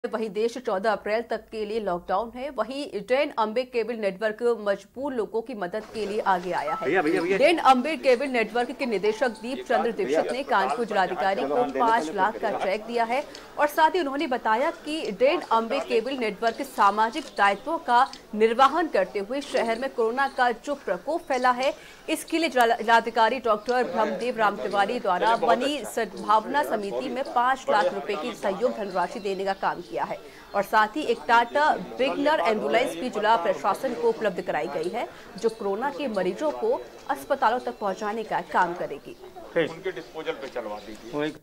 वहीं देश 14 अप्रैल तक के लिए लॉकडाउन है। वहीं डेन अम्बे केबल नेटवर्क मजबूर लोगों की मदद के लिए आगे आया है। डेन अम्बे केबल नेटवर्क के निदेशक दीप चंद्र दीक्षित ने कानपुर जिलाधिकारी को 5 लाख का चेक दिया है और साथ ही उन्होंने बताया कि डेन अम्बे केबल नेटवर्क सामाजिक दायित्वों का निर्वहन करते हुए शहर में कोरोना का जो प्रकोप फैला है, इसके लिए जिलाधिकारी डॉक्टर ब्रह्मदेव राम तिवारी द्वारा बनी सद्भावना समिति में 5 लाख रुपए की सहयोग धनराशि देने का काम किया है और साथ ही एक टाटा विगनर एम्बुलेंस भी जिला प्रशासन को उपलब्ध कराई गई है, जो कोरोना के मरीजों को अस्पतालों तक पहुंचाने का काम करेगी। उनके डिस्पोजल पे चलवा दीजिए।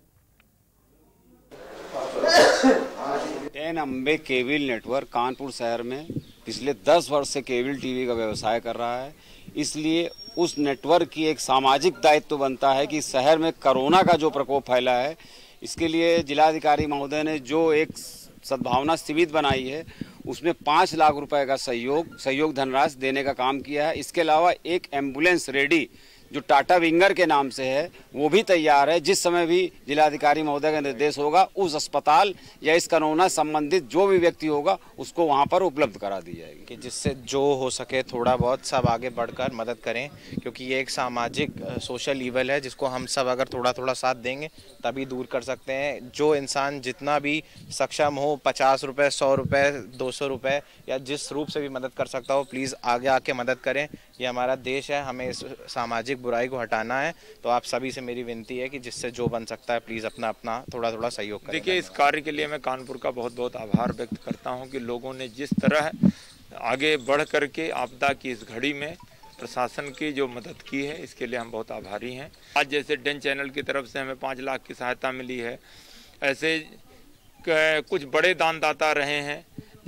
Den Ambe cable network Kanpur शहर में पिछले 10 वर्ष से केबल टीवी का व्यवसाय कर रहा है। इसलिए उस नेटवर्क की एक सामाजिक दायित्व बनता है कि शहर में कोरोना का जो प्रकोप फैला है, इसके लिए जिलाधिकारी महोदय ने जो एक सद्भावना शिविर बनाई है, उसमें 5 लाख रुपए का सहयोग धनराशि देने का काम किया है। इसके अलावा एक एम्बुलेंस रेडी जो टाटा विंगर के नाम से है, वो भी तैयार है। जिस समय भी जिलाधिकारी महोदय का निर्देश होगा, उस अस्पताल या इस कोरोना संबंधित जो भी व्यक्ति होगा उसको वहां पर उपलब्ध करा दी जाएगी कि जिससे जो हो सके थोड़ा बहुत सब आगे बढ़कर मदद करें, क्योंकि ये एक सामाजिक सोशल ईवल है जिसको हम सब अगर थोड़ा थोड़ा साथ देंगे तभी दूर कर सकते हैं। जो इंसान जितना भी सक्षम हो, 50 रुपये, 100 रुपये, 200 रुपये या जिस रूप से भी मदद कर सकता हो, प्लीज़ आगे आके मदद करें। ये हमारा देश है, हमें इस सामाजिक बुराई को हटाना है। तो आप सभी से मेरी विनती है कि जिससे जो बन सकता है प्लीज़ अपना अपना थोड़ा थोड़ा सहयोग करें। देखिए, इस कार्य के लिए मैं कानपुर का बहुत बहुत आभार व्यक्त करता हूं कि लोगों ने जिस तरह आगे बढ़ करके आपदा की इस घड़ी में प्रशासन की जो मदद की है, इसके लिए हम बहुत आभारी हैं। आज जैसे डेन चैनल की तरफ से हमें 5 लाख की सहायता मिली है, ऐसे कुछ बड़े दानदाता रहे हैं।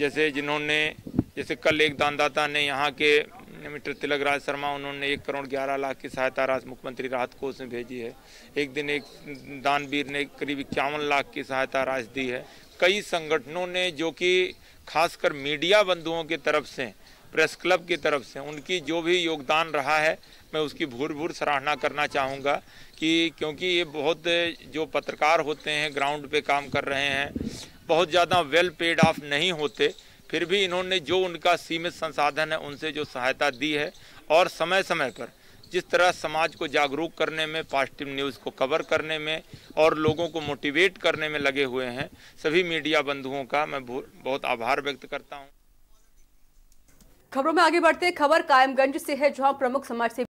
जैसे कल एक दानदाता ने यहाँ के मिस्टर तिलक राज शर्मा, उन्होंने 1 करोड़ 11 लाख की सहायता राशि मुख्यमंत्री राहत कोष में भेजी है। एक दिन एक दानवीर ने करीब 51 लाख की सहायता राशि दी है। कई संगठनों ने, जो कि खासकर मीडिया बंधुओं की तरफ से, प्रेस क्लब की तरफ से उनकी जो भी योगदान रहा है, मैं उसकी भूर सराहना करना चाहूँगा कि क्योंकि ये बहुत जो पत्रकार होते हैं ग्राउंड पे काम कर रहे हैं, बहुत ज़्यादा वेल पेड ऑफ नहीं होते, फिर भी इन्होंने जो उनका सीमित संसाधन है उनसे जो सहायता दी है और समय समय पर जिस तरह समाज को जागरूक करने में, पॉजिटिव न्यूज़ को कवर करने में और लोगों को मोटिवेट करने में लगे हुए हैं, सभी मीडिया बंधुओं का मैं बहुत आभार व्यक्त करता हूं। खबरों में आगे बढ़ते खबर कायमगंज से है, जहां प्रमुख समाज सेवी